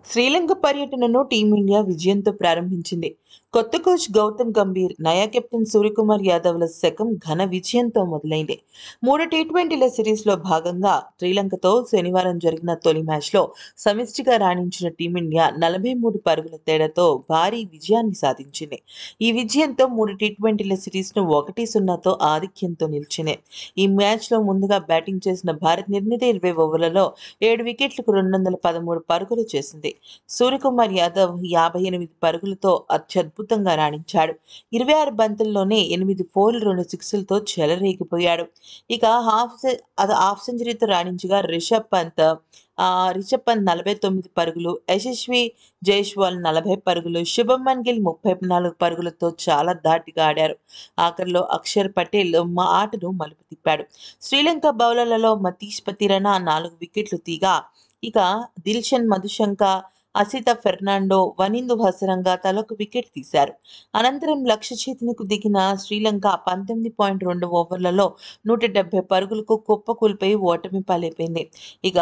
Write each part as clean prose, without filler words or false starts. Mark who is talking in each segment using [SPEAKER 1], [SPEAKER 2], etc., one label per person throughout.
[SPEAKER 1] శ్రీలంక పర్యటనను టీమిండియా విజయంతో ప్రారంభించింది. కొత్త కోచ్ గౌతమ్ గంభీర్, నయా కెప్టెన్ సూర్యకుమార్ యాదవ్ల శకం ఘన విజయంతో మొదలైంది. 3 టీ20ల సిరీస్లో భాగంగా శ్రీలంకతో శనివారం జరిగిన తొలి మ్యాచ్లో సమిష్టిగా రాణించిన టీమిండియా 43 పరుగుల తేడాతో భారీ విజయాన్ని సాధించింది. ఈ విజయంతో 3 టీ20ల సిరీస్ను 1-0తో ఆధిక్యంతో నిలిచింది. ఈ మ్యాచ్లో ముందుగా బ్యాటింగ్ చేసిన భారత్ నిర్ణీత 20 ఓవర్లలో 7 వికెట్లకు 213 పరుగులు చేసింది. సూర్యకుమార్ యాదవ్ 58 పరుగులతో అత్యద్భుతంగా రాణించాడు. 26 బంతుల్లోనే 8 ఫోర్లు, 2 సిక్సర్లతో చెలరేగిపోయాడు. ఇక హాఫ్ సెంచరీతో రాణించగా రిషబ్ పంత్ 49 పరుగులు, యశస్వి జైస్వాల్ 40 పరుగులు, శుభమన్ గిల్ 34 పరుగులతో చాలా ధాటిగా ఆడారు. ఆఖరిలో అక్షర్ పటేల్ ఆటను మలుపు తిప్పాడు. శ్రీలంక బౌలర్లలో మతీష్ పతిరణ 4 వికెట్లు తీగా, ఇక దిల్షన్ మధుశంక, అసిత ఫెర్నాండో, వనిందు హసరంగా తలొక వికెట్ తీశారు. అనంతరం లక్ష్య ఛేదనకు దిగిన శ్రీలంక 19.2 ఓవర్లలో 170 పరుగులకు కుప్పకూలిపోయి ఓటమి పాలైపోయింది. ఇక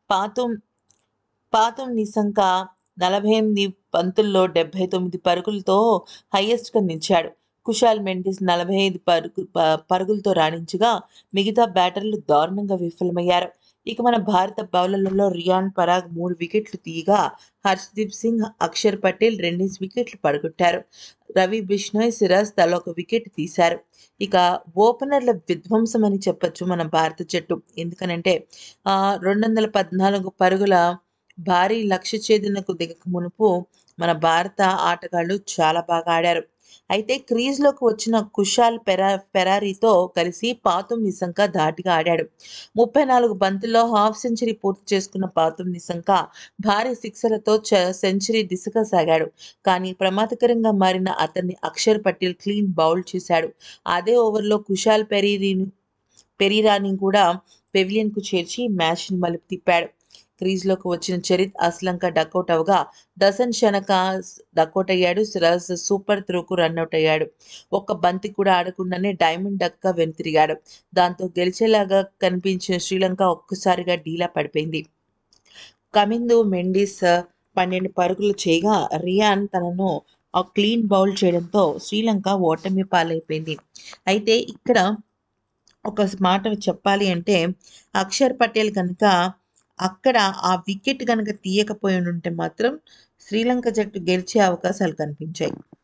[SPEAKER 1] పాతుమ్ నిసంక 48 బంతుల్లో 79 పరుగులతో హైయెస్ట్గా నిలిచాడు. కుశాల్ మెండిస్ 45 పరుగులతో రాణించగా మిగతా బ్యాటర్లు దారుణంగా విఫలమయ్యారు. ఇక మన భారత బౌలర్లలో రియాన్ పరాగ్ 3 వికెట్లు తీయగా, హర్షదీప్ సింగ్, అక్షర్ పటేల్ 2 వికెట్లు పడగొట్టారు. రవి బిష్నోయ్, సిరాజ్ తలా ఒక వికెట్ తీశారు. ఇక ఓపెనర్ల విధ్వంసం అని చెప్పొచ్చు మన భారత జట్టు. ఎందుకనంటే 214 పరుగుల భారీ లక్ష్య ఛేదనకు దిగక మునుపు మన భారత ఆటగాళ్లు చాలా బాగా ఆడారు. అయితే క్రీజ్లోకి వచ్చిన కుశాల్ పెరారీతో కలిసి పాతుమ్ నిసంక ధాటిగా ఆడాడు. 34 బంతుల్లో హాఫ్ సెంచరీ పూర్తి చేసుకున్న పాతుమ్ నిసంక భారీ సిక్సర్లతో సెంచరీ దిశగా సాగాడు. కానీ ప్రమాదకరంగా మారిన అతన్ని అక్షర్ పటేల్ క్లీన్ బౌల్ చేశాడు. అదే ఓవర్లో కుశాల్ పెరీరాని కూడా పెవిలియన్కు చేర్చి మ్యాచ్ని మలుపు తిప్పాడు. క్రీజ్లోకి వచ్చిన చరిత్ అస్లంక డకౌట్ అవగా, దసన్ షనక డకౌట్ అయ్యాడు. సిరాజ్ సూపర్ త్రోకు రన్అట్ అయ్యాడు. ఒక్క బంతి కూడా ఆడకుండానే డైమండ్ డక్గా వెనుతిరిగాడు. దాంతో గెలిచేలాగా కనిపించిన శ్రీలంక ఒక్కసారిగా డీలా పడిపోయింది. కమిందు మెండిస్ 12 పరుగులు చేయగా, రియాన్ తనను క్లీన్ బౌల్ చేయడంతో శ్రీలంక ఓటమి పాలైపోయింది. అయితే ఇక్కడ ఒక మాట చెప్పాలి అంటే, అక్షర్ పటేల్ కనుక అక్కడ ఆ వికెట్ కనుక తీయకపోయి ఉంటే మాత్రం శ్రీలంక జట్టు గెలిచే అవకాశాలు కనిపించాయి.